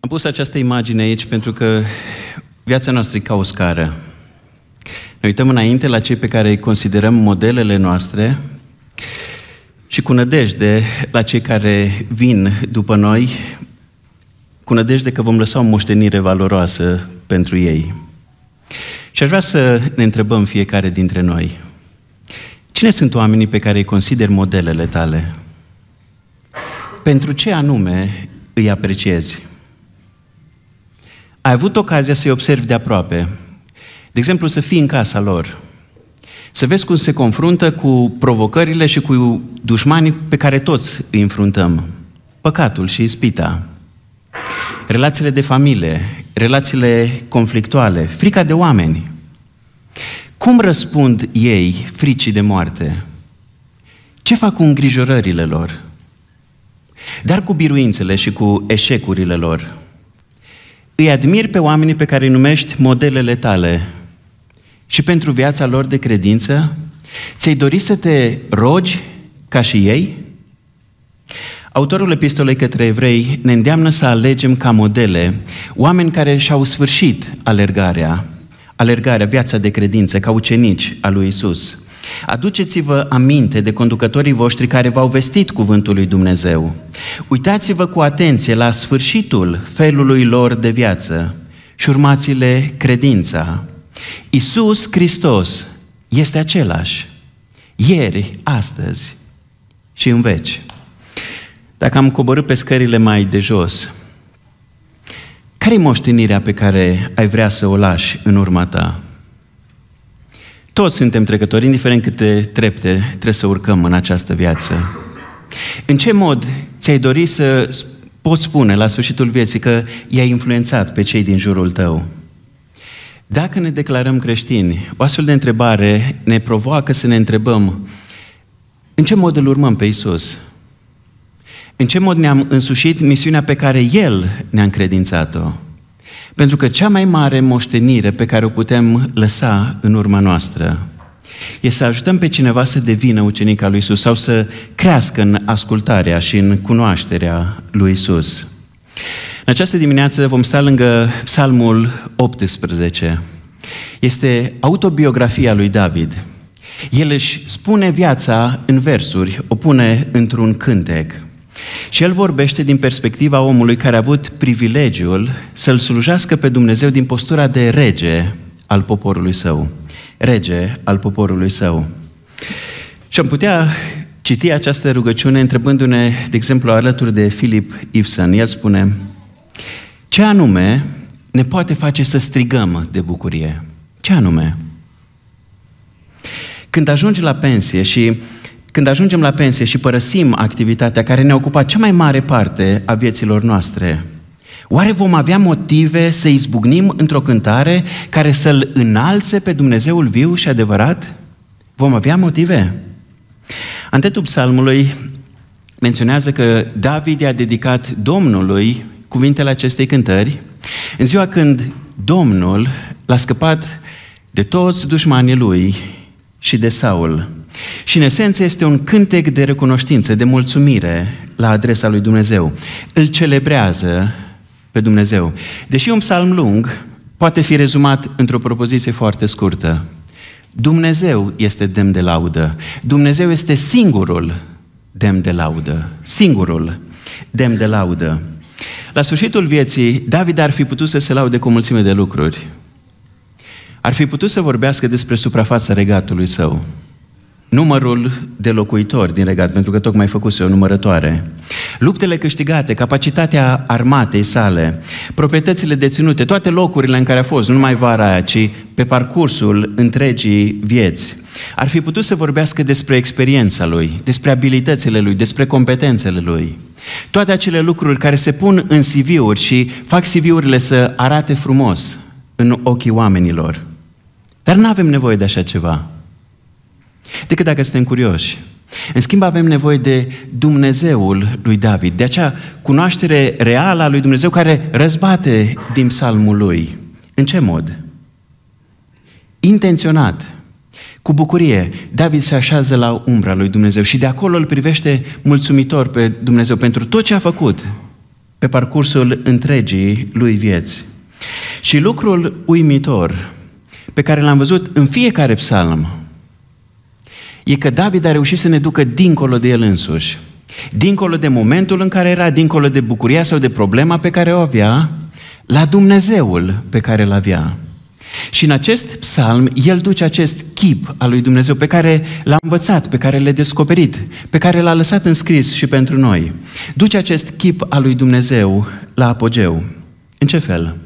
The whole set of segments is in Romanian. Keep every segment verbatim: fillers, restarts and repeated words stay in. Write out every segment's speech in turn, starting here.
Am pus această imagine aici pentru că viața noastră e ca o scară. Ne uităm înainte la cei pe care îi considerăm modelele noastre și cu nădejde la cei care vin după noi, cu nădejde că vom lăsa o moștenire valoroasă pentru ei. Și aș vrea să ne întrebăm fiecare dintre noi: cine sunt oamenii pe care îi consideri modelele tale? Pentru ce anume îi apreciezi? Ai avut ocazia să-i observi de aproape, de exemplu să fii în casa lor, să vezi cum se confruntă cu provocările și cu dușmanii pe care toți îi înfruntăm, păcatul și ispita, relațiile de familie, relațiile conflictuale, frica de oameni. Cum răspund ei fricii de moarte? Ce fac cu îngrijorările lor? Dar cu biruințele și cu eșecurile lor. Îi admiri pe oamenii pe care îi numești modelele tale și pentru viața lor de credință ți-ai dori să te rogi ca și ei? Autorul epistolei către evrei ne îndeamnă să alegem ca modele oameni care și-au sfârșit alergarea, alergarea, viața de credință, ca ucenici al lui Isus. Aduceți-vă aminte de conducătorii voștri care v-au vestit cuvântul lui Dumnezeu. Uitați-vă cu atenție la sfârșitul felului lor de viață și urmați-le credința. Isus Hristos este același, ieri, astăzi și în veci. Dacă am coborât pe scările mai de jos, care-i moștenirea pe care ai vrea să o lași în urma ta? Toți suntem trecători, indiferent câte trepte trebuie să urcăm în această viață. În ce mod ți-ai dori să poți spune la sfârșitul vieții că i-ai influențat pe cei din jurul tău? Dacă ne declarăm creștini, o astfel de întrebare ne provoacă să ne întrebăm: în ce mod îl urmăm pe Isus? În ce mod ne-am însușit misiunea pe care El ne-a încredințat-o? Pentru că cea mai mare moștenire pe care o putem lăsa în urma noastră e să ajutăm pe cineva să devină ucenic al lui Isus sau să crească în ascultarea și în cunoașterea lui Isus. În această dimineață vom sta lângă Psalmul optsprezece. Este autobiografia lui David. El își spune viața în versuri, o pune într-un cântec. Și el vorbește din perspectiva omului care a avut privilegiul să-L slujească pe Dumnezeu din postura de rege al poporului său. Rege al poporului său. Și am putea citi această rugăciune întrebându-ne, de exemplu, alături de Philip Ibsen. El spune: ce anume ne poate face să strigăm de bucurie? Ce anume? Când ajungi la pensie și Când ajungem la pensie și părăsim activitatea care ne-a ocupat cea mai mare parte a vieților noastre, oare vom avea motive să izbucnim într-o cântare care să-L înalțe pe Dumnezeul viu și adevărat? Vom avea motive? Antetul psalmului menționează că David i-a dedicat Domnului cuvintele acestei cântări în ziua când Domnul l-a scăpat de toți dușmanii lui și de Saul. Și în esență este un cântec de recunoștință, de mulțumire la adresa lui Dumnezeu. Îl celebrează pe Dumnezeu. Deși un psalm lung, poate fi rezumat într-o propoziție foarte scurtă. Dumnezeu este demn de laudă. Dumnezeu este singurul demn de laudă. Singurul demn de laudă. La sfârșitul vieții, David ar fi putut să se laude cu o mulțime de lucruri. Ar fi putut să vorbească despre suprafața regatului său, numărul de locuitori din regat, pentru că tocmai făcuse o numărătoare, luptele câștigate, capacitatea armatei sale, proprietățile deținute, toate locurile în care a fost, nu numai vara aia, ci pe parcursul întregii vieți. Ar fi putut să vorbească despre experiența lui, despre abilitățile lui, despre competențele lui. Toate acele lucruri care se pun în C V-uri și fac C V-urile să arate frumos în ochii oamenilor. Dar nu avem nevoie de așa ceva, decât dacă suntem curioși. În schimb, avem nevoie de Dumnezeul lui David, de acea cunoaștere reală a lui Dumnezeu care răzbate din psalmul lui. În ce mod? Intenționat, cu bucurie, David se așează la umbra lui Dumnezeu și de acolo îl privește mulțumitor pe Dumnezeu pentru tot ce a făcut pe parcursul întregii lui vieți. Și lucrul uimitor pe care l-am văzut în fiecare psalm e că David a reușit să ne ducă dincolo de el însuși, dincolo de momentul în care era, dincolo de bucuria sau de problema pe care o avea, la Dumnezeul pe care îl avea. Și în acest psalm, el duce acest chip al lui Dumnezeu pe care l-a învățat, pe care l-a descoperit, pe care l-a lăsat înscris și pentru noi. Duce acest chip al lui Dumnezeu la apogeu. În ce fel?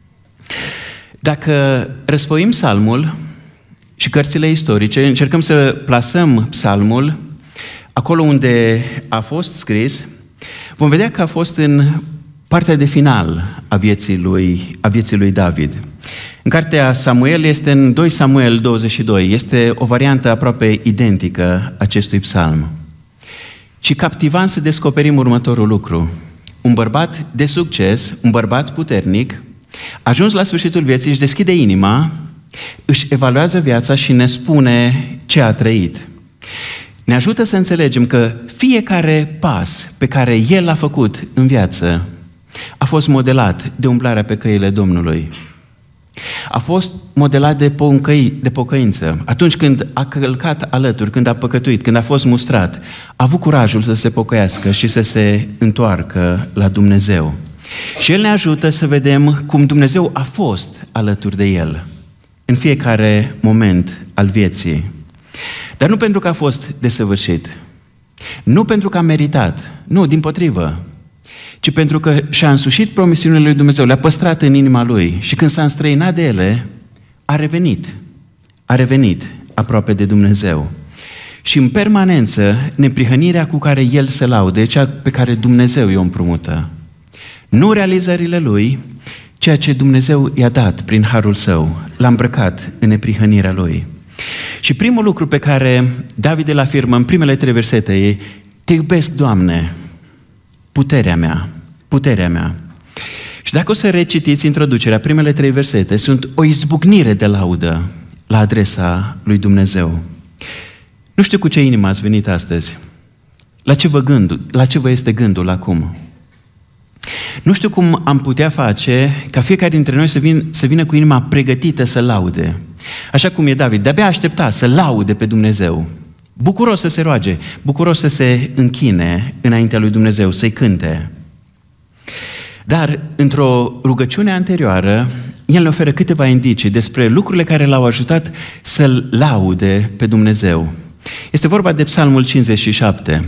Dacă răsfoim psalmul și cărțile istorice, încercăm să plasăm psalmul acolo unde a fost scris, vom vedea că a fost în partea de final a vieții lui, a vieții lui David. În cartea Samuel este în doi Samuel douăzeci și doi, este o variantă aproape identică acestui psalm. Și captivant să descoperim următorul lucru. Un bărbat de succes, un bărbat puternic, ajuns la sfârșitul vieții, își deschide inima, își evaluează viața și ne spune ce a trăit. Ne ajută să înțelegem că fiecare pas pe care el l-a făcut în viață a fost modelat de umblarea pe căile Domnului. A fost modelat de, pocăi, de pocăință. Atunci când a călcat alături, când a păcătuit, când a fost mustrat, a avut curajul să se pocăiască și să se întoarcă la Dumnezeu. Și el ne ajută să vedem cum Dumnezeu a fost alături de el în fiecare moment al vieții. Dar nu pentru că a fost desăvârșit, nu pentru că a meritat, nu, dimpotrivă, ci pentru că și-a însușit promisiunile lui Dumnezeu, le-a păstrat în inima lui și când s-a înstrăinat de ele, a revenit, a revenit aproape de Dumnezeu. Și în permanență, neprihănirea cu care el se laude, cea pe care Dumnezeu i-o împrumută. Nu realizările lui, ceea ce Dumnezeu i-a dat prin harul său, l-a îmbrăcat în neprihănirea lui. Și primul lucru pe care David îl afirmă în primele trei versete e: te iubesc, Doamne, puterea mea, puterea mea. Și dacă o să recitiți introducerea, primele trei versete sunt o izbucnire de laudă la adresa lui Dumnezeu. Nu știu cu ce inimă ați venit astăzi. La ce vă gândul, la ce vă este gândul acum? Nu știu cum am putea face ca fiecare dintre noi să, vin, să vină cu inima pregătită să laude. Așa cum e David, de-abia aștepta să laude pe Dumnezeu. Bucuros să se roage, bucuros să se închine înaintea lui Dumnezeu, să-i cânte. Dar, într-o rugăciune anterioară, el ne oferă câteva indicii despre lucrurile care l-au ajutat să-L laude pe Dumnezeu. Este vorba de Psalmul cincizeci și șapte.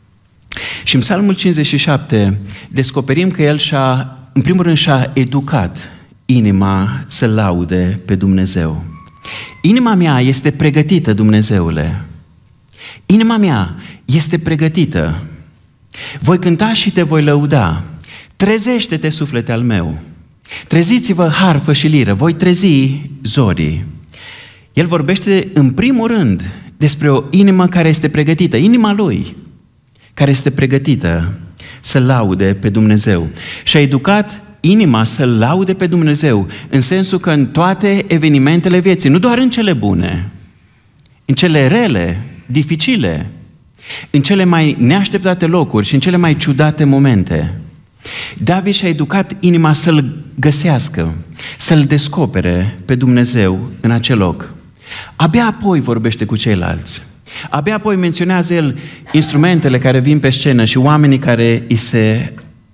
Și în Psalmul cincizeci și șapte descoperim că el și-a, în primul rând, și-a educat inima să laude pe Dumnezeu. Inima mea este pregătită, Dumnezeule. Inima mea este pregătită. Voi cânta și te voi lăuda. Trezește-te, suflete al meu. Treziți-vă harfă și liră. Voi trezi zorii. El vorbește în primul rând despre o inimă care este pregătită. Inima lui, care este pregătită să laude pe Dumnezeu. Și a educat inima să laude pe Dumnezeu, în sensul că în toate evenimentele vieții, nu doar în cele bune, în cele rele, dificile, în cele mai neașteptate locuri și în cele mai ciudate momente, David și-a educat inima să-L găsească, să-L descopere pe Dumnezeu în acel loc. Abia apoi vorbește cu ceilalți. Abia apoi menționează el instrumentele care vin pe scenă și oamenii care îi se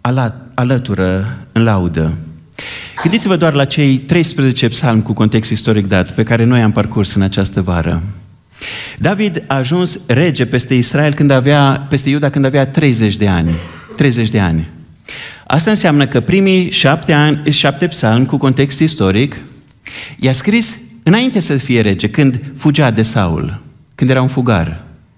alătură în laudă. Gândiți-vă doar la cei treisprezece psalmi cu context istoric dat, pe care noi am parcurs în această vară. David a ajuns rege peste Israel când avea, peste Iuda când avea treizeci de ani. treizeci de ani. Asta înseamnă că primii șapte, ani, șapte psalmi cu context istoric i-a scris înainte să fie rege, când fugea de Saul, când era un fugar.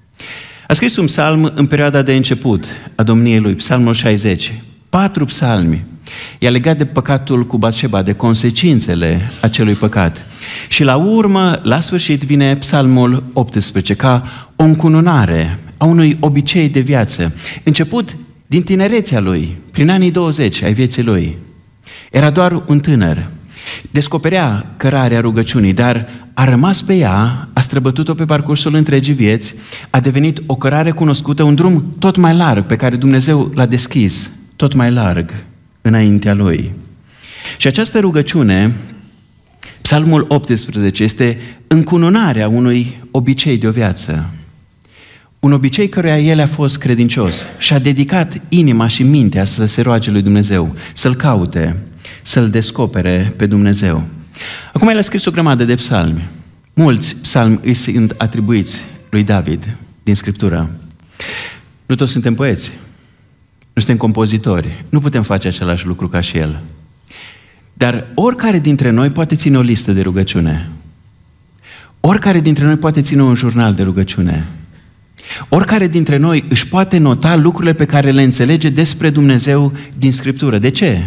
A scris un psalm în perioada de început a domniei lui, psalmul șaizeci. Patru psalmi. I-a legat de păcatul cu Batșeba, de consecințele acelui păcat. Și la urmă, la sfârșit, vine psalmul optsprezece, ca o încununare a unui obicei de viață. Început din tinerețea lui, prin anii douăzeci ai vieții lui. Era doar un tânăr. Descoperea cărarea rugăciunii, dar a rămas pe ea, a străbătut-o pe parcursul întregii vieți, a devenit o cărare cunoscută, un drum tot mai larg pe care Dumnezeu l-a deschis tot mai larg înaintea Lui. Și această rugăciune, Psalmul optsprezece, este încununarea unui obicei de o viață. Un obicei căruia el a fost credincios și a dedicat inima și mintea să se roage lui Dumnezeu, să-L caute, să-L descopere pe Dumnezeu. Acum el a scris o grămadă de psalmi. Mulți psalmi îi sunt atribuiți lui David din Scriptură. Nu toți suntem poeți, nu suntem compozitori, nu putem face același lucru ca și el. Dar oricare dintre noi poate ține o listă de rugăciune. Oricare dintre noi poate ține un jurnal de rugăciune. Oricare dintre noi își poate nota lucrurile pe care le înțelege despre Dumnezeu din Scriptură. De ce?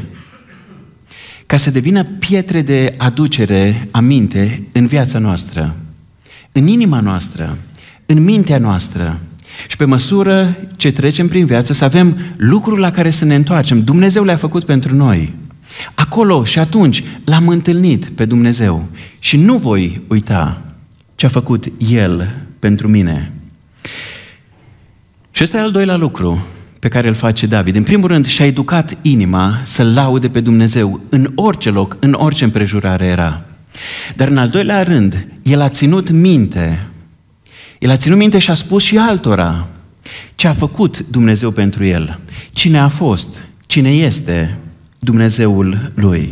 Ca să devină pietre de aducere aminte în viața noastră, în inima noastră, în mintea noastră. Și pe măsură ce trecem prin viață să avem lucruri la care să ne întoarcem. Dumnezeu le-a făcut pentru noi. Acolo și atunci l-am întâlnit pe Dumnezeu și nu voi uita ce a făcut El pentru mine. Și ăsta e al doilea lucru pe care îl face David. În primul rând, și-a educat inima să-L laude pe Dumnezeu în orice loc, în orice împrejurare era. Dar în al doilea rând, el a ținut minte. El a ținut minte și a spus și altora ce a făcut Dumnezeu pentru el. Cine a fost, cine este Dumnezeul lui.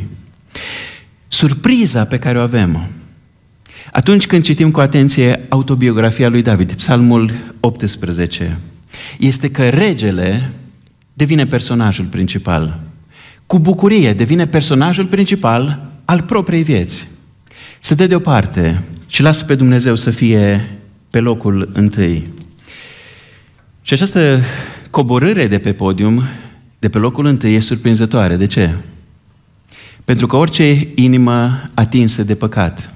Surpriza pe care o avem atunci când citim cu atenție autobiografia lui David, Psalmul optsprezece, este că regele devine personajul principal. Cu bucurie devine personajul principal al propriei vieți. Se dă deoparte și lasă pe Dumnezeu să fie pe locul întâi. Și această coborâre de pe podium, de pe locul întâi, e surprinzătoare. De ce? Pentru că orice inimă atinsă de păcat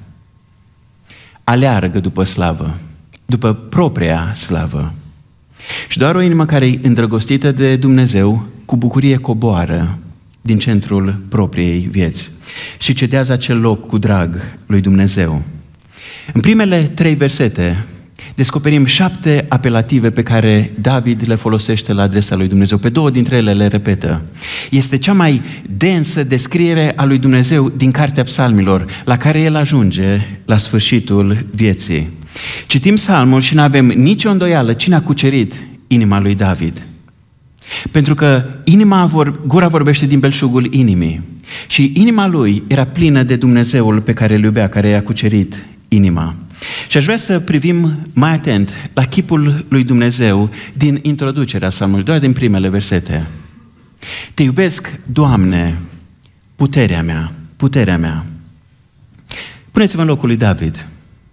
aleargă după slavă, după propria slavă. Și doar o inimă care e îndrăgostită de Dumnezeu, cu bucurie coboară din centrul propriei vieți și cedează acel loc cu drag lui Dumnezeu. În primele trei versete descoperim șapte apelative pe care David le folosește la adresa lui Dumnezeu. Pe două dintre ele le repetă. Este cea mai densă descriere a lui Dumnezeu din Cartea Psalmilor, la care el ajunge la sfârșitul vieții. Citim psalmul și nu avem nicio îndoială cine a cucerit inima lui David. Pentru că inima vor, gura vorbește din belșugul inimii. Și inima lui era plină de Dumnezeul pe care îl iubea, care i-a cucerit inima. Și aș vrea să privim mai atent la chipul lui Dumnezeu din introducerea psalmului, doar din primele versete. Te iubesc, Doamne, puterea mea, puterea mea. Puneți-vă în locul lui David.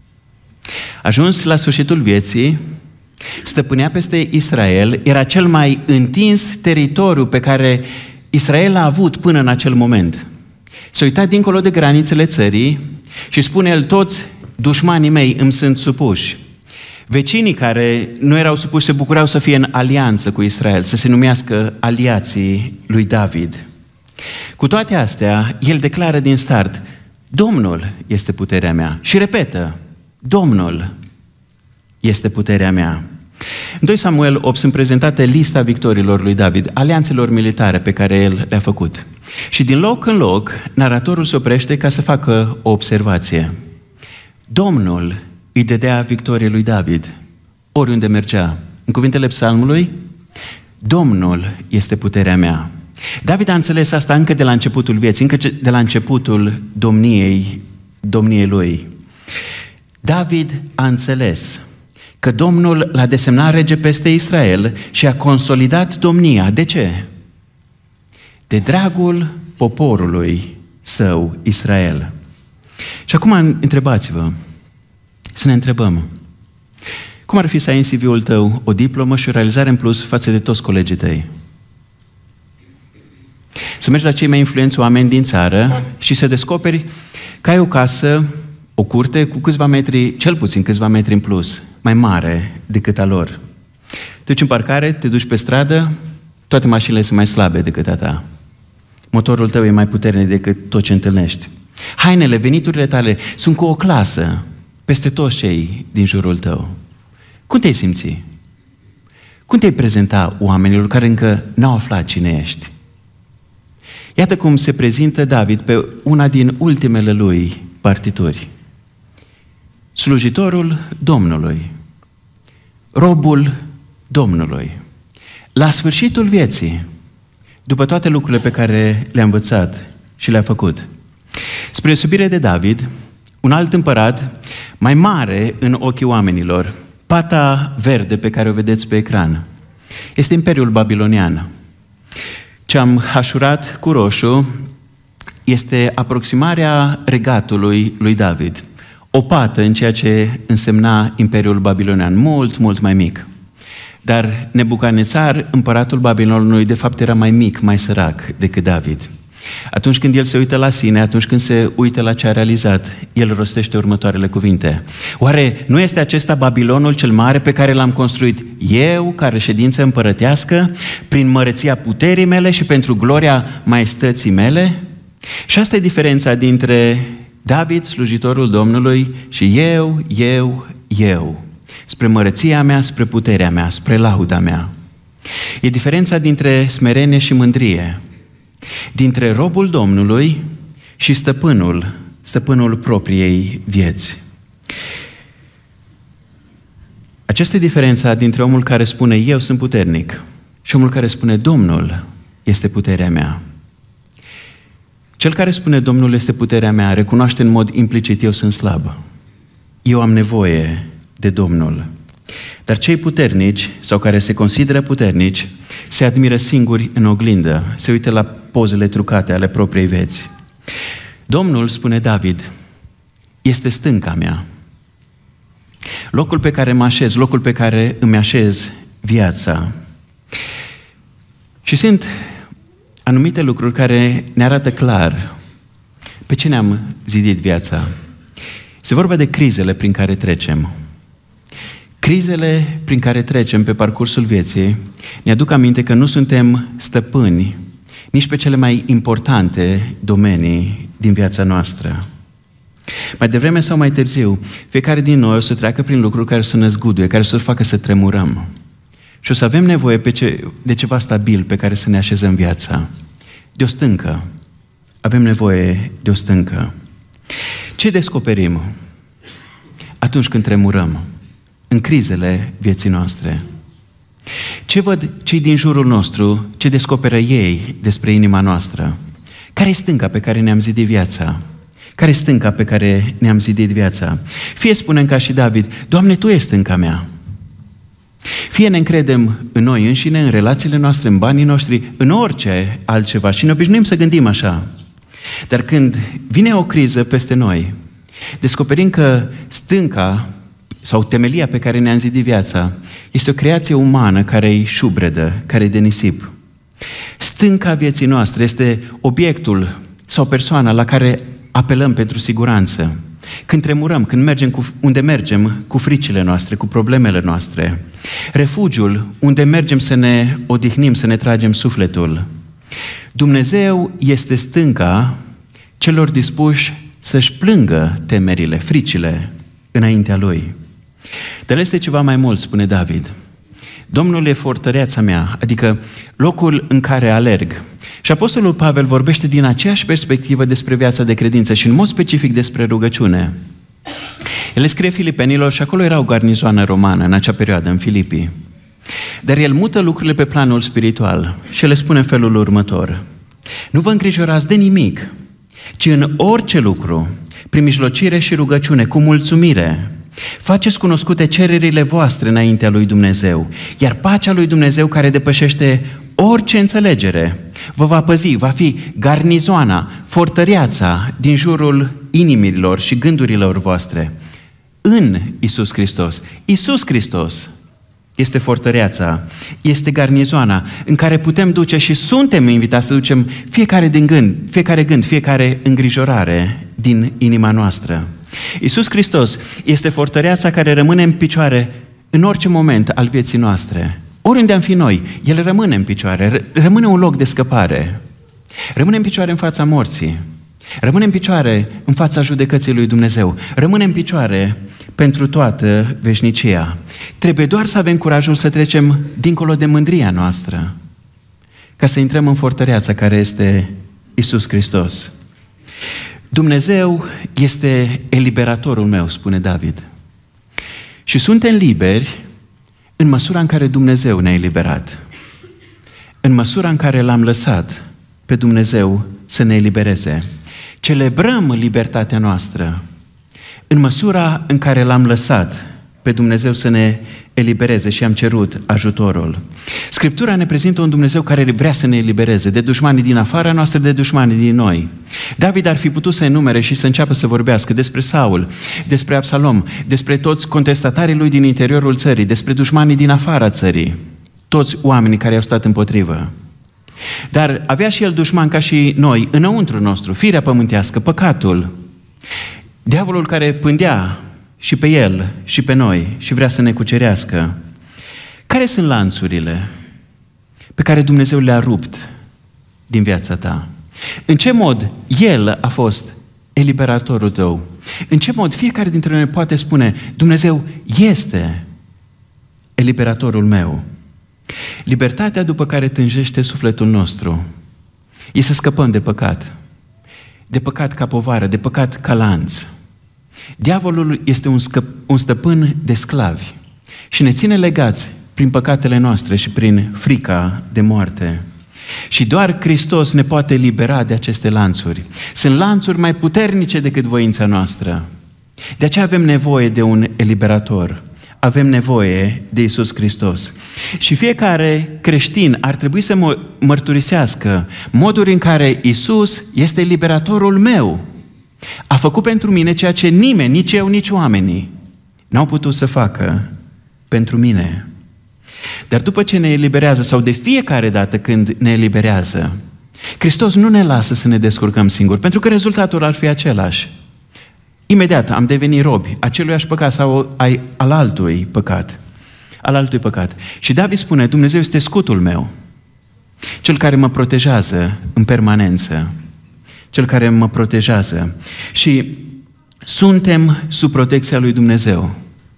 Ajuns la sfârșitul vieții, stăpânea peste Israel, era cel mai întins teritoriu pe care Israel a avut până în acel moment. S-a uitat dincolo de granițele țării și spune el, toți dușmanii mei îmi sunt supuși. Vecinii care nu erau supuși se bucurau să fie în alianță cu Israel, să se numească aliații lui David. Cu toate astea, el declară din start, Domnul este puterea mea. Și repetă, Domnul este puterea mea. În doi Samuel opt sunt prezentate lista victoriilor lui David, alianțelor militare pe care el le-a făcut. Și din loc în loc, naratorul se oprește ca să facă o observație. Domnul îi dădea victorie lui David, oriunde mergea. În cuvintele psalmului, Domnul este puterea mea. David a înțeles asta încă de la începutul vieții, încă de la începutul domniei, domniei lui. David a înțeles că Domnul l-a desemnat rege peste Israel și a consolidat domnia. De ce? De dragul poporului său, Israel. Și acum întrebați-vă, să ne întrebăm, cum ar fi să ai în C V-ul tău o diplomă și o realizare în plus față de toți colegii tăi? Să mergi la cei mai influenți oameni din țară și să descoperi că ai o casă, o curte cu câțiva metri, cel puțin câțiva metri în plus, mai mare decât a lor. Te duci în parcare, te duci pe stradă, toate mașinile sunt mai slabe decât a ta. Motorul tău e mai puternic decât tot ce întâlnești. Hainele, veniturile tale sunt cu o clasă peste toți cei din jurul tău. Cum te-ai simți? Cum te-ai prezenta oamenilor care încă n-au aflat cine ești? Iată cum se prezintă David pe una din ultimele lui partituri. Slujitorul Domnului, robul Domnului. La sfârșitul vieții, după toate lucrurile pe care le-a învățat și le-a făcut, spre deosebire de David, un alt împărat, mai mare în ochii oamenilor, pata verde pe care o vedeți pe ecran, este Imperiul Babilonian. Ce am hașurat cu roșu este aproximarea regatului lui David. O pată în ceea ce însemna Imperiul Babilonian, mult, mult mai mic. Dar Nebucadnețar, împăratul Babilonului, de fapt era mai mic, mai sărac decât David. Atunci când el se uită la sine, atunci când se uită la ce a realizat, el rostește următoarele cuvinte. Oare nu este acesta Babilonul cel mare pe care l-am construit eu, ca reședință împărătească, prin măreția puterii mele și pentru gloria maestății mele? Și asta e diferența dintre David, slujitorul Domnului, și eu, eu, eu, spre măreția mea, spre puterea mea, spre lauda mea. E diferența dintre smerenie și mândrie, dintre robul Domnului și stăpânul, stăpânul propriei vieți. Aceasta e diferența dintre omul care spune eu sunt puternic și omul care spune Domnul este puterea mea. Cel care spune Domnul este puterea mea recunoaște în mod implicit eu sunt slab. Eu am nevoie de Domnul. Dar cei puternici, sau care se consideră puternici, se admiră singuri în oglindă, se uită la pozele trucate ale propriei vieți. Domnul, spune David, este stânca mea. Locul pe care mă așez, locul pe care îmi așez viața. Și sunt anumite lucruri care ne arată clar pe ce ne-am zidit viața. Se vorba de crizele prin care trecem. Crizele prin care trecem pe parcursul vieții ne aduc aminte că nu suntem stăpâni nici pe cele mai importante domenii din viața noastră. Mai devreme sau mai târziu, fiecare din noi o să treacă prin lucruri care să ne zguduie, care să facă să tremurăm. Și o să avem nevoie pe ce, de ceva stabil pe care să ne așezăm viața. De o stâncă. Avem nevoie de o stâncă. Ce descoperim atunci când tremurăm? În crizele vieții noastre. Ce văd cei din jurul nostru, ce descoperă ei despre inima noastră? Care e stânca pe care ne-am zidit viața? Care e stânca pe care ne-am zidit viața? Fie spunem ca și David, Doamne, Tu ești stânca mea. Fie ne încredem în noi înșine, în relațiile noastre, în banii noștri, în orice altceva și ne obișnuim să gândim așa. Dar când vine o criză peste noi, descoperim că stânca sau temelia pe care ne-am zidit viața este o creație umană care e șubredă, care e de nisip. Stânca vieții noastre este obiectul sau persoana la care apelăm pentru siguranță. Când tremurăm, când mergem cu, unde mergem cu fricile noastre, cu problemele noastre. Refugiul unde mergem să ne odihnim, să ne tragem sufletul. Dumnezeu este stânca celor dispuși să-și plângă temerile, fricile înaintea Lui. Dar este ceva mai mult, spune David. Domnul e fortăreața mea, adică locul în care alerg. Și Apostolul Pavel vorbește din aceeași perspectivă despre viața de credință și în mod specific despre rugăciune. El scrie Filipenilor și acolo era o garnizoană romană în acea perioadă, în Filipii. Dar el mută lucrurile pe planul spiritual și le spune în felul următor. Nu vă îngrijorați de nimic, ci în orice lucru, prin mijlocire și rugăciune, cu mulțumire, faceți cunoscute cererile voastre înaintea lui Dumnezeu, iar pacea lui Dumnezeu care depășește orice înțelegere vă va păzi, va fi garnizoana, fortăreața din jurul inimilor și gândurilor voastre în Iisus Hristos. Iisus Hristos este fortăreața, este garnizoana în care putem duce și suntem invitați să ducem fiecare din gând, fiecare gând, fiecare îngrijorare din inima noastră. Iisus Hristos este fortăreața care rămâne în picioare în orice moment al vieții noastre. Oriunde am fi noi, El rămâne în picioare, rămâne un loc de scăpare. Rămâne în picioare în fața morții. Rămâne în picioare în fața judecății lui Dumnezeu. Rămâne în picioare pentru toată veșnicia. Trebuie doar să avem curajul să trecem dincolo de mândria noastră, ca să intrăm în fortăreața care este Iisus Hristos. Dumnezeu este eliberatorul meu, spune David. Și suntem liberi în măsura în care Dumnezeu ne-a eliberat. În măsura în care L-am lăsat pe Dumnezeu să ne elibereze. Celebrăm libertatea noastră în măsura în care L-am lăsat pe Dumnezeu să ne elibereze și am cerut ajutorul. Scriptura ne prezintă un Dumnezeu care vrea să ne elibereze de dușmanii din afara noastră, de dușmanii din noi. David ar fi putut să enumere și să înceapă să vorbească despre Saul, despre Absalom, despre toți contestatarii lui din interiorul țării, despre dușmanii din afara țării, toți oamenii care au stat împotrivă. Dar avea și el dușman ca și noi, înăuntru nostru, firea pământească, păcatul, diavolul care pândea și pe el și pe noi și vrea să ne cucerească. Care sunt lanțurile pe care Dumnezeu le-a rupt din viața ta? În ce mod El a fost eliberatorul tău? În ce mod fiecare dintre noi poate spune: Dumnezeu este eliberatorul meu? Libertatea după care tânjește sufletul nostru e să scăpăm de păcat. De păcat ca povară, de păcat ca lanț. Diavolul este un, scăp, un stăpân de sclavi și ne ține legați prin păcatele noastre și prin frica de moarte. Și doar Hristos ne poate libera de aceste lanțuri. Sunt lanțuri mai puternice decât voința noastră. De aceea avem nevoie de un eliberator. Avem nevoie de Iisus Hristos. Și fiecare creștin ar trebui să mărturisească moduri în care Iisus este liberatorul meu. A făcut pentru mine ceea ce nimeni, nici eu, nici oamenii, n-au putut să facă pentru mine. Dar după ce ne eliberează, sau de fiecare dată când ne eliberează, Hristos nu ne lasă să ne descurcăm singuri, pentru că rezultatul ar fi același. Imediat am devenit robi aceluiași păcat sau al altui păcat. Al altui păcat. Și David spune: Dumnezeu este scutul meu, cel care mă protejează în permanență. Cel care mă protejează. Și suntem sub protecția lui Dumnezeu,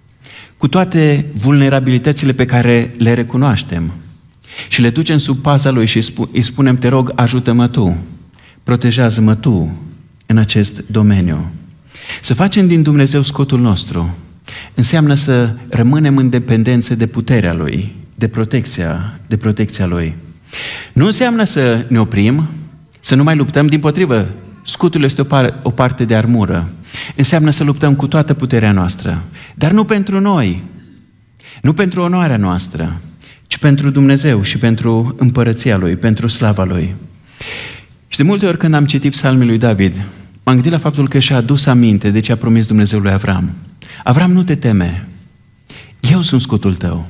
cu toate vulnerabilitățile pe care le recunoaștem. Și le ducem sub paza Lui și îi spunem: te rog, ajută-mă Tu, protejează-mă Tu în acest domeniu. Să facem din Dumnezeu scutul nostru înseamnă să rămânem în dependență de puterea Lui, de protecția, de protecția Lui. Nu înseamnă să ne oprim, să nu mai luptăm, dimpotrivă, scutul este o, par, o parte de armură. Înseamnă să luptăm cu toată puterea noastră, dar nu pentru noi, nu pentru onoarea noastră, ci pentru Dumnezeu și pentru împărăția Lui, pentru slava Lui. Și de multe ori când am citit psalmii lui David, m-am gândit la faptul că și-a adus aminte de ce a promis Dumnezeu lui Avram. Avram, nu te teme, eu sunt scutul tău,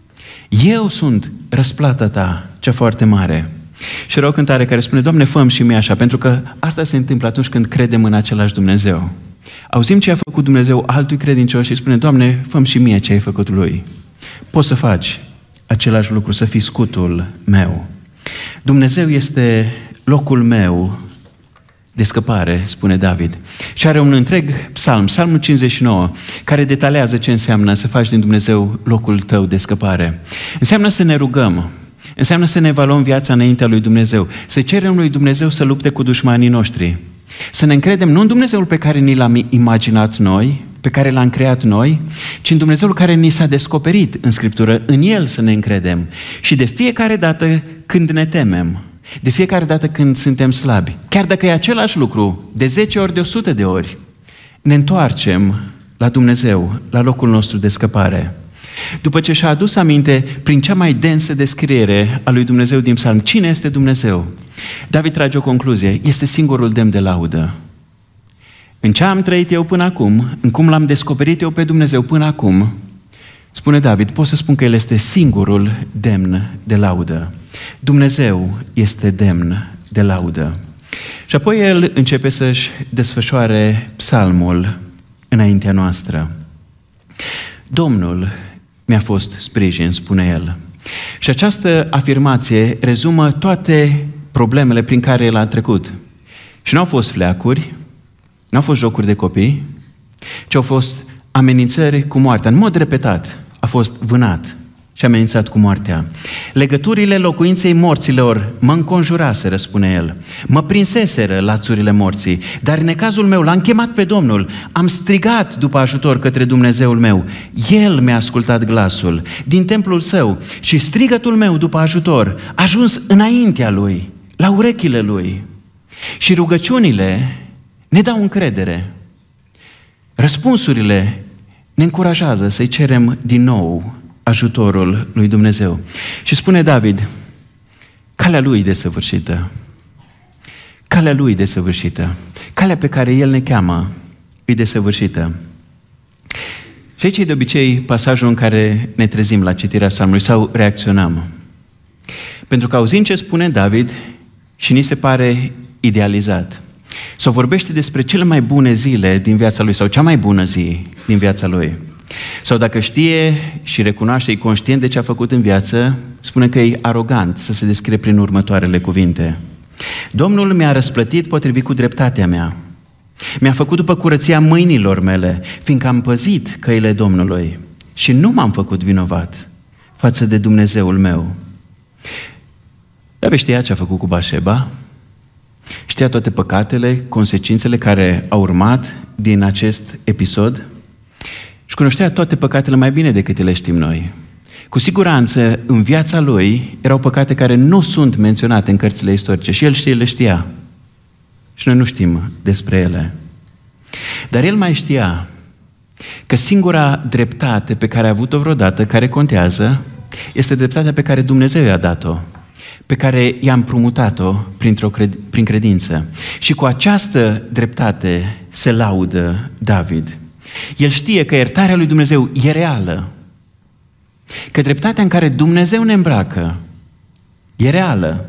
eu sunt răsplata ta, cea foarte mare. Și era o cântare care spune: Doamne, fă-mi și mie așa, pentru că asta se întâmplă atunci când credem în același Dumnezeu. Auzim ce a făcut Dumnezeu altui credincios și spune: Doamne, fă-mi și mie ce ai făcut Lui. Poți să faci același lucru, să fii scutul meu. Dumnezeu este locul meu de scăpare, spune David. Și are un întreg psalm, psalmul cincizeci și nouă, care detaliază ce înseamnă să faci din Dumnezeu locul tău de scăpare. Înseamnă să ne rugăm, înseamnă să ne evaluăm viața înaintea lui Dumnezeu, să cerem lui Dumnezeu să lupte cu dușmanii noștri, să ne încredem nu în Dumnezeul pe care ni l-am imaginat noi, pe care l-am creat noi, ci în Dumnezeul care ni s-a descoperit în Scriptură, în El să ne încredem. Și de fiecare dată când ne temem, de fiecare dată când suntem slabi, chiar dacă e același lucru, de zece ori, de o sută de ori, ne întoarcem la Dumnezeu, la locul nostru de scăpare. După ce și-a adus aminte prin cea mai densă descriere a lui Dumnezeu din psalm, cine este Dumnezeu? David trage o concluzie: este singurul demn de laudă. În ce am trăit eu până acum, în cum l-am descoperit eu pe Dumnezeu până acum, spune David, pot să spun că El este singurul demn de laudă. Dumnezeu este demn de laudă. Și apoi el începe să-și desfășoare psalmul înaintea noastră. Domnul mi-a fost sprijin, spune el. Și această afirmație rezumă toate problemele prin care el a trecut. Și nu au fost fleacuri, nu au fost jocuri de copii, ci au fost amenințări cu moartea. În mod repetat a fost vânat, și amenințat cu moartea. Legăturile locuinței morților mă înconjuraseră, spune el. Mă prinseseră lațurile morții, dar în necazul meu l-am chemat pe Domnul, am strigat după ajutor către Dumnezeul meu. El mi-a ascultat glasul din templul său și strigătul meu după ajutor a ajuns înaintea lui, la urechile lui. Și rugăciunile ne dau încredere. Răspunsurile ne încurajează să-i cerem din nou ajutorul lui Dumnezeu. Și spune David, calea lui desăvârșită, calea lui desăvârșită, calea pe care el ne cheamă e desăvârșită. Și aici e de obicei pasajul în care ne trezim la citirea psalmului sau reacționăm. Pentru că auzim ce spune David și ni se pare idealizat. Sau vorbește despre cele mai bune zile din viața lui sau cea mai bună zi din viața lui. Sau dacă știe și recunoaște, e conștient de ce a făcut în viață, spune că e arogant să se descrie prin următoarele cuvinte. Domnul mi-a răsplătit potrivit cu dreptatea mea. Mi-a făcut după curăția mâinilor mele, fiindcă am păzit căile Domnului și nu m-am făcut vinovat față de Dumnezeul meu. Dar știa ce a făcut cu Bașeba? Știa toate păcatele, consecințele care au urmat din acest episod? Și cunoștea toate păcatele mai bine decât le știm noi. Cu siguranță, în viața lui erau păcate care nu sunt menționate în cărțile istorice și el știe, le știa. Și noi nu știm despre ele. Dar el mai știa că singura dreptate pe care a avut-o vreodată, care contează, este dreptatea pe care Dumnezeu i-a dat-o, pe care i-a împrumutat-o printr-o cred- prin credință. Și cu această dreptate se laudă David. El știe că iertarea lui Dumnezeu e reală, că dreptatea în care Dumnezeu ne îmbracă e reală.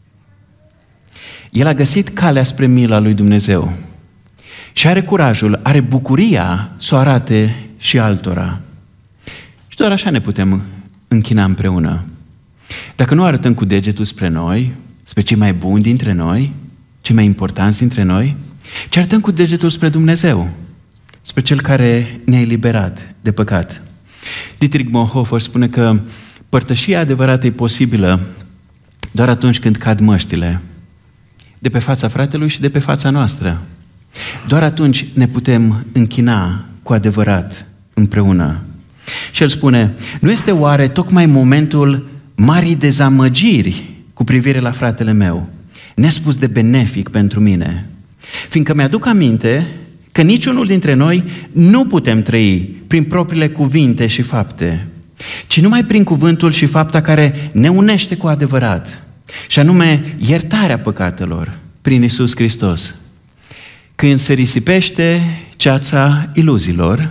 El a găsit calea spre mila lui Dumnezeu și are curajul, are bucuria să o arate și altora. Și doar așa ne putem închina împreună. Dacă nu arătăm cu degetul spre noi, spre cei mai buni dintre noi, cei mai importanți dintre noi, ci arătăm cu degetul spre Dumnezeu, spre Cel care ne-a eliberat de păcat. Dietrich Bonhoeffer spune că părtășia adevărată e posibilă doar atunci când cad măștile de pe fața fratelui și de pe fața noastră. Doar atunci ne putem închina cu adevărat împreună. Și el spune, nu este oare tocmai momentul marii dezamăgiri cu privire la fratele meu, nespus de benefic pentru mine, fiindcă mi-aduc aminte că niciunul dintre noi nu putem trăi prin propriile cuvinte și fapte, ci numai prin cuvântul și fapta care ne unește cu adevărat, și anume iertarea păcatelor prin Iisus Hristos. Când se risipește ceața iluziilor,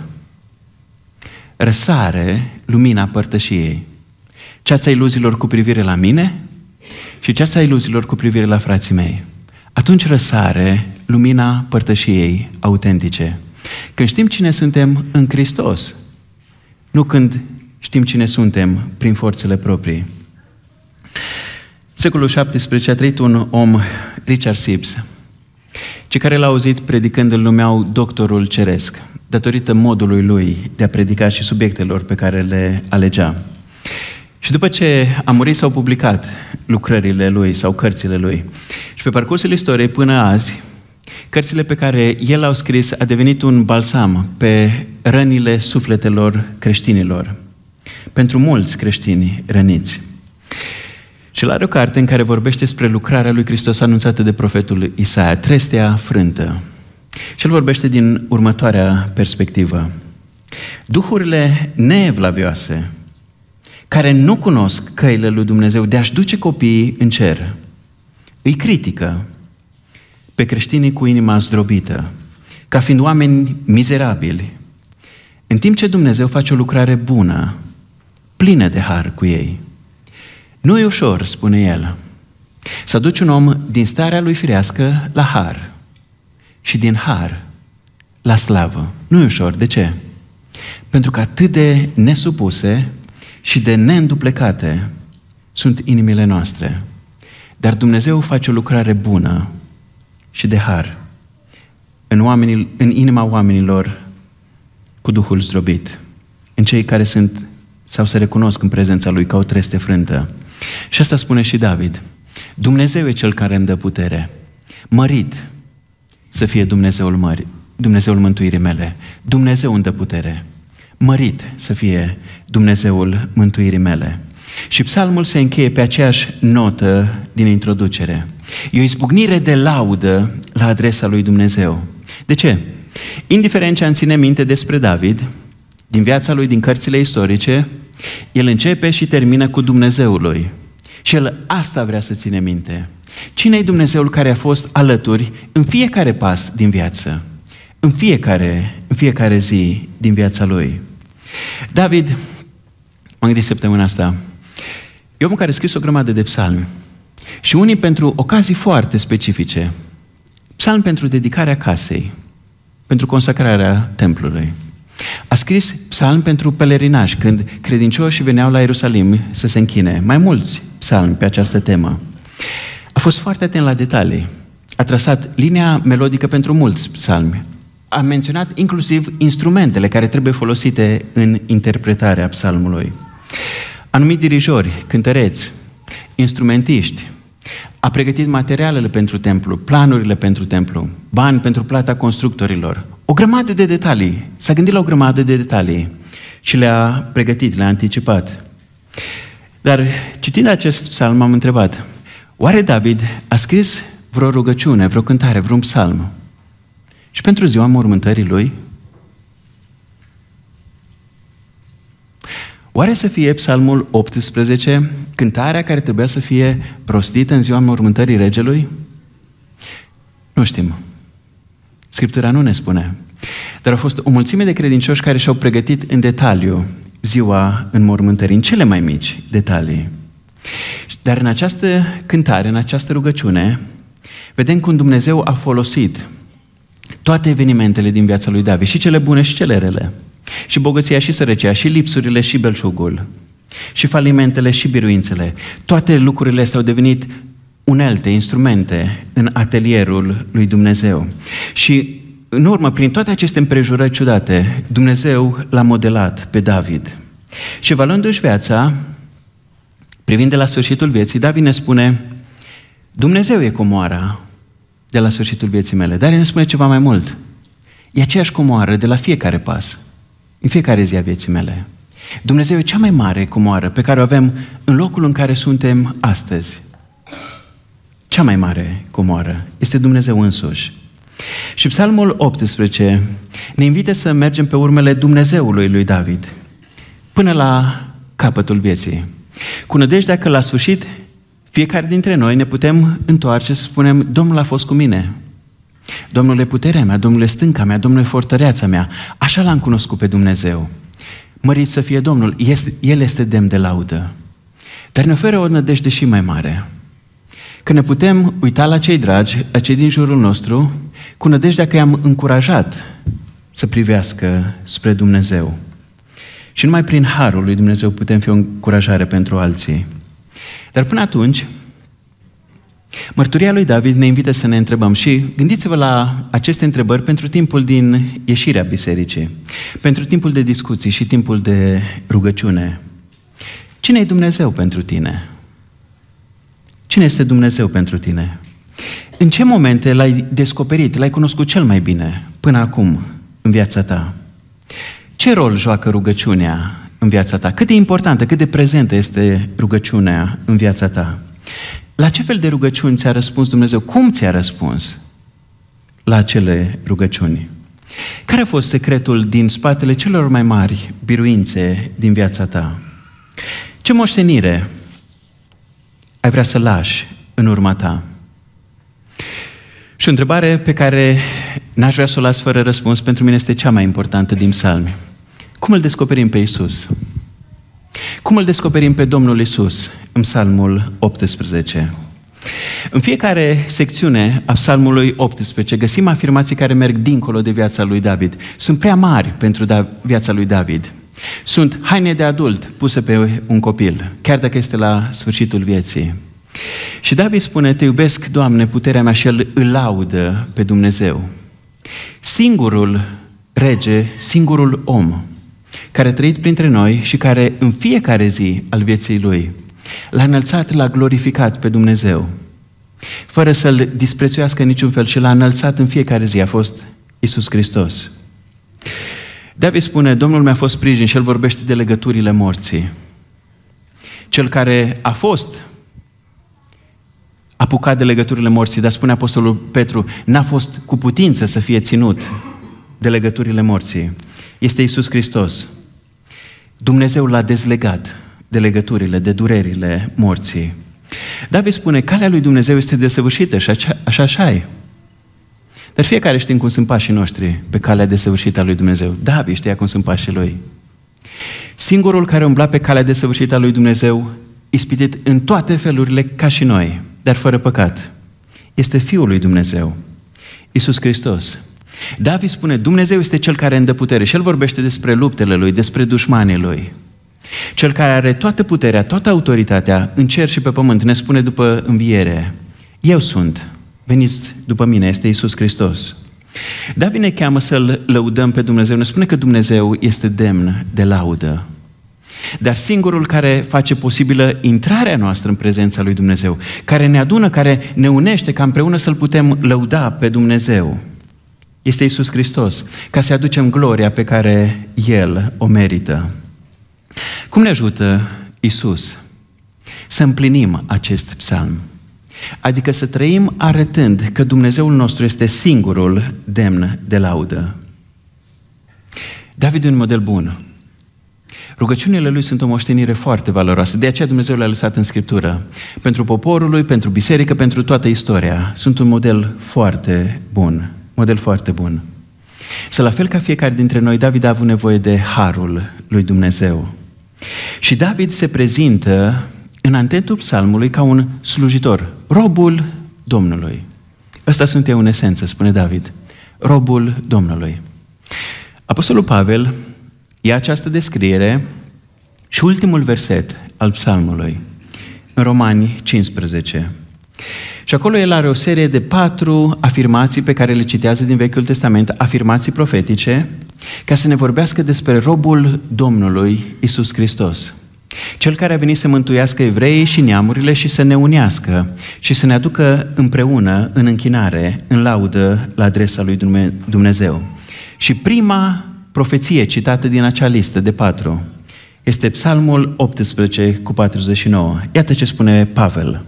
răsare lumina părtășiei. Ceața iluziilor cu privire la mine și ceața iluziilor cu privire la frații mei. Atunci răsare lumina părtășiei autentice. Când știm cine suntem în Hristos, nu când știm cine suntem prin forțele proprii. Secolul șaptesprezece a trăit un om, Richard Sibbes. Cei care l-au auzit predicând îl numeau doctorul ceresc, datorită modului lui de a predica și subiectelor pe care le alegea. Și după ce a murit, s-au publicat lucrările lui sau cărțile lui. Și pe parcursul istoriei până azi, cărțile pe care el le-a scris a devenit un balsam pe rănile sufletelor creștinilor, pentru mulți creștini răniți. Și el are o carte în care vorbește despre lucrarea lui Hristos anunțată de profetul Isaia, trestea frântă. Și el vorbește din următoarea perspectivă. Duhurile neevlavioase, care nu cunosc căile lui Dumnezeu de a-și duce copiii în cer, îi critică pe creștinii cu inima zdrobită, ca fiind oameni mizerabili, în timp ce Dumnezeu face o lucrare bună, plină de har cu ei. Nu e ușor, spune el, să duci un om din starea lui firească la har și din har la slavă. Nu e ușor. De ce? Pentru că atât de nesupuse și de neînduplecate sunt inimile noastre. Dar Dumnezeu face o lucrare bună și de har în, oamenii, în inima oamenilor cu Duhul zdrobit, în cei care sunt sau să recunosc în prezența Lui ca o treste frântă. Și asta spune și David. Dumnezeu e Cel care îmi dă putere. Mărit să fie Dumnezeul mării, Dumnezeul mântuirii mele. Dumnezeu îmi dă putere. Mărit să fie Dumnezeul mântuirii mele. Și psalmul se încheie pe aceeași notă din introducere. E o izbucnire de laudă la adresa lui Dumnezeu. De ce? Indiferent ce am ține minte despre David, din viața lui, din cărțile istorice, el începe și termină cu Dumnezeul lui. Și el asta vrea să ține minte. Cine e Dumnezeul care a fost alături în fiecare pas din viață? În fiecare, în fiecare zi din viața lui. David, m-am gândit săptămâna asta, e omul care a scris o grămadă de psalmi. Și unii pentru ocazii foarte specifice. Psalm pentru dedicarea casei, pentru consacrarea templului. A scris psalm pentru pelerinaj, când credincioșii veneau la Ierusalim să se închine. Mai mulți psalmi pe această temă. A fost foarte atent la detalii. A trasat linia melodică pentru mulți psalmi. A menționat inclusiv instrumentele care trebuie folosite în interpretarea psalmului. A numit dirijori, cântăreți, instrumentiști. A pregătit materialele pentru templu, planurile pentru templu, bani pentru plata constructorilor. O grămadă de detalii. S-a gândit la o grămadă de detalii și le-a pregătit, le-a anticipat. Dar citind acest psalm m-am întrebat, oare David a scris vreo rugăciune, vreo cântare, vreun psalm? Și pentru ziua mormântării lui? Oare să fie psalmul optsprezece cântarea care trebuia să fie rostită în ziua mormântării regelui? Nu știm. Scriptura nu ne spune. Dar au fost o mulțime de credincioși care și-au pregătit în detaliu ziua înmormântării, în cele mai mici detalii. Dar în această cântare, în această rugăciune, vedem cum Dumnezeu a folosit toate evenimentele din viața lui David, și cele bune și cele rele, și bogăția și sărăcia, și lipsurile și belșugul, și falimentele și biruințele. Toate lucrurile astea au devenit unelte, instrumente în atelierul lui Dumnezeu. Și în urmă, prin toate aceste împrejurări ciudate, Dumnezeu l-a modelat pe David. Și evaluându-și viața, privind de la sfârșitul vieții, David ne spune, Dumnezeu e comoara de la sfârșitul vieții mele, dar el ne spune ceva mai mult. E aceeași comoară de la fiecare pas, în fiecare zi a vieții mele. Dumnezeu e cea mai mare comoară pe care o avem în locul în care suntem astăzi. Cea mai mare comoară este Dumnezeu însuși. Și Psalmul optsprezece ne invită să mergem pe urmele Dumnezeului lui David, până la capătul vieții. Cu nădejdea că la sfârșit fiecare dintre noi ne putem întoarce să spunem, Domnul a fost cu mine. Domnul e puterea mea, Domnul e stânca mea, Domnul e fortăreața mea. Așa l-am cunoscut pe Dumnezeu. Mărit să fie Domnul, El este demn de laudă. Dar ne oferă o nădejde și mai mare. Că ne putem uita la cei dragi, la cei din jurul nostru, cu nădejdea că i-am încurajat să privească spre Dumnezeu. Și numai prin harul lui Dumnezeu putem fi o încurajare pentru alții. Dar până atunci, mărturia lui David ne invită să ne întrebăm și gândiți-vă la aceste întrebări pentru timpul din ieșirea bisericii, pentru timpul de discuții și timpul de rugăciune. Cine e Dumnezeu pentru tine? Cine este Dumnezeu pentru tine? În ce momente l-ai descoperit, l-ai cunoscut cel mai bine până acum în viața ta? Ce rol joacă rugăciunea în viața ta? Cât de importantă, cât de prezentă este rugăciunea în viața ta? La ce fel de rugăciuni ți-a răspuns Dumnezeu? Cum ți-a răspuns la acele rugăciuni? Care a fost secretul din spatele celor mai mari biruințe din viața ta? Ce moștenire ai vrea să lași în urma ta? Și o întrebare pe care n-aș vrea să o las fără răspuns, pentru mine este cea mai importantă din psalmi. Cum îl descoperim pe Iisus? Cum îl descoperim pe Domnul Iisus în psalmul optsprezece? În fiecare secțiune a psalmului optsprezece găsim afirmații care merg dincolo de viața lui David. Sunt prea mari pentru da- viața lui David. Sunt haine de adult puse pe un copil, chiar dacă este la sfârșitul vieții. Și David spune, te iubesc, Doamne, puterea mea, și el îl laudă pe Dumnezeu. Singurul rege, singurul om care a trăit printre noi și care în fiecare zi al vieții Lui l-a înălțat, l-a glorificat pe Dumnezeu, fără să-L disprețuiască în niciun fel, și l-a înălțat în fiecare zi, a fost Iisus Hristos. David spune, Domnul mi-a fost sprijin, și el vorbește de legăturile morții. Cel care a fost apucat de legăturile morții, dar spune Apostolul Petru, n-a fost cu putință să fie ținut de legăturile morții. Este Iisus Hristos. Dumnezeu l-a dezlegat de legăturile, de durerile morții. David spune, calea lui Dumnezeu este desăvârșită și așa, așa, așa e. Dar fiecare știm cum sunt pașii noștri pe calea desăvârșită a lui Dumnezeu. David știa cum sunt pașii lui. Singurul care umbla pe calea desăvârșită a lui Dumnezeu, ispitit în toate felurile ca și noi, dar fără păcat, este Fiul lui Dumnezeu, Iisus Hristos. David spune, Dumnezeu este Cel care îndă putere, și el vorbește despre luptele Lui, despre dușmanii Lui. Cel care are toată puterea, toată autoritatea în cer și pe pământ, ne spune după înviere, eu sunt, veniți după mine, este Iisus Hristos. David ne cheamă să-L lăudăm pe Dumnezeu, ne spune că Dumnezeu este demn de laudă. Dar singurul care face posibilă intrarea noastră în prezența lui Dumnezeu, care ne adună, care ne unește ca împreună să-L putem lăuda pe Dumnezeu, este Iisus Hristos, ca să aducem gloria pe care El o merită. Cum ne ajută Iisus să împlinim acest psalm? Adică să trăim arătând că Dumnezeul nostru este singurul demn de laudă. David e un model bun. Rugăciunile lui sunt o moștenire foarte valoroasă. De aceea Dumnezeu le-a lăsat în Scriptură. Pentru poporul lui, pentru biserică, pentru toată istoria. Sunt un model foarte bun. Model foarte bun. Să la fel ca fiecare dintre noi, David a avut nevoie de harul lui Dumnezeu. Și David se prezintă în antentul psalmului ca un slujitor, robul Domnului. Ăsta sunt eu în esență, spune David, robul Domnului. Apostolul Pavel ia această descriere și ultimul verset al psalmului, în Romani cincisprezece. Și acolo el are o serie de patru afirmații pe care le citează din Vechiul Testament, afirmații profetice, ca să ne vorbească despre robul Domnului Iisus Hristos. Cel care a venit să mântuiască evreii și neamurile și să ne unească și să ne aducă împreună în închinare, în laudă la adresa lui Dumnezeu. Și prima profeție citată din acea listă de patru este Psalmul optsprezece cu patruzeci și nouă. Iată ce spune Pavel.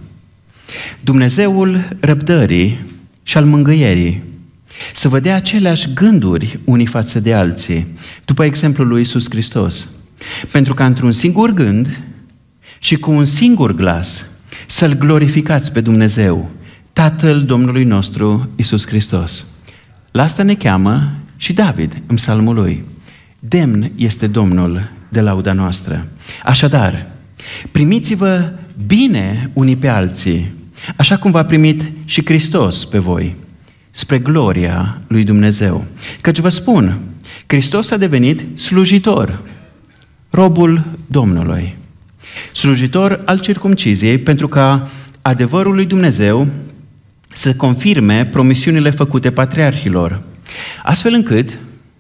Dumnezeul răbdării și al mângâierii să vă dea aceleași gânduri unii față de alții, după exemplul lui Iisus Hristos, pentru ca într-un singur gând și cu un singur glas să-L glorificați pe Dumnezeu, Tatăl Domnului nostru Iisus Hristos. La asta ne cheamă și David în psalmul lui. Demn este Domnul de lauda noastră. Așadar, primiți-vă bine unii pe alții, așa cum v-a primit și Hristos pe voi, spre gloria lui Dumnezeu. Căci vă spun, Hristos a devenit slujitor, robul Domnului, slujitor al circumciziei, pentru ca adevărul lui Dumnezeu să confirme promisiunile făcute patriarhilor, astfel încât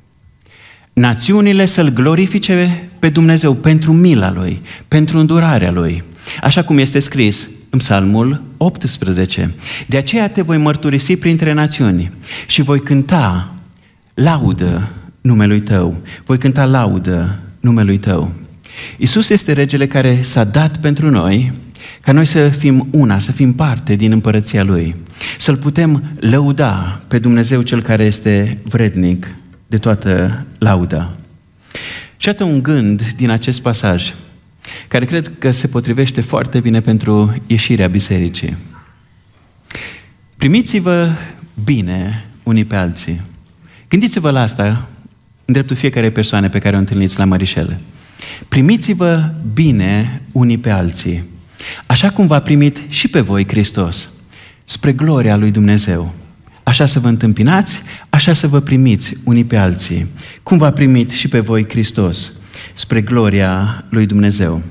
națiunile să-L glorifice pe Dumnezeu pentru mila Lui, pentru îndurarea Lui, așa cum este scris în Psalmul optsprezece. De aceea te voi mărturisi printre națiuni și voi cânta laudă numelui Tău, voi cânta laudă numelui Tău. Iisus este regele care s-a dat pentru noi, ca noi să fim una, să fim parte din împărăția Lui, să-L putem lăuda pe Dumnezeu Cel care este vrednic de toată lauda. Și atât un gând din acest pasaj, care cred că se potrivește foarte bine pentru ieșirea bisericii. Primiți-vă bine unii pe alții. Gândiți-vă la asta în dreptul fiecare persoane pe care o întâlniți la Mărișele. Primiți-vă bine unii pe alții, așa cum v-a primit și pe voi Hristos, spre gloria lui Dumnezeu. Așa să vă întâmpinați, așa să vă primiți unii pe alții, cum v-a primit și pe voi Hristos, spre gloria lui Dumnezeu.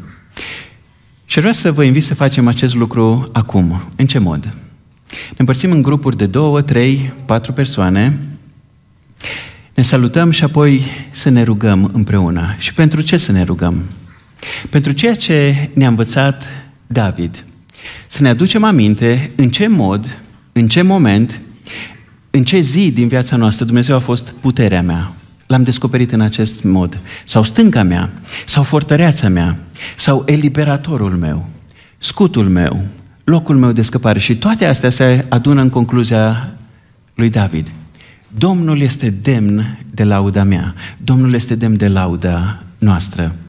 Și vreau să vă invit să facem acest lucru acum. În ce mod? Ne împărțim în grupuri de două, trei, patru persoane. Ne salutăm și apoi să ne rugăm împreună. Și pentru ce să ne rugăm? Pentru ceea ce ne-a învățat David. Să ne aducem aminte în ce mod, în ce moment, în ce zi din viața noastră Dumnezeu a fost puterea mea. L-am descoperit în acest mod. Sau stânca mea, sau fortăreața mea, sau eliberatorul meu, scutul meu, locul meu de scăpare. Și toate astea se adună în concluzia lui David. Domnul este demn de lauda mea. Domnul este demn de lauda noastră.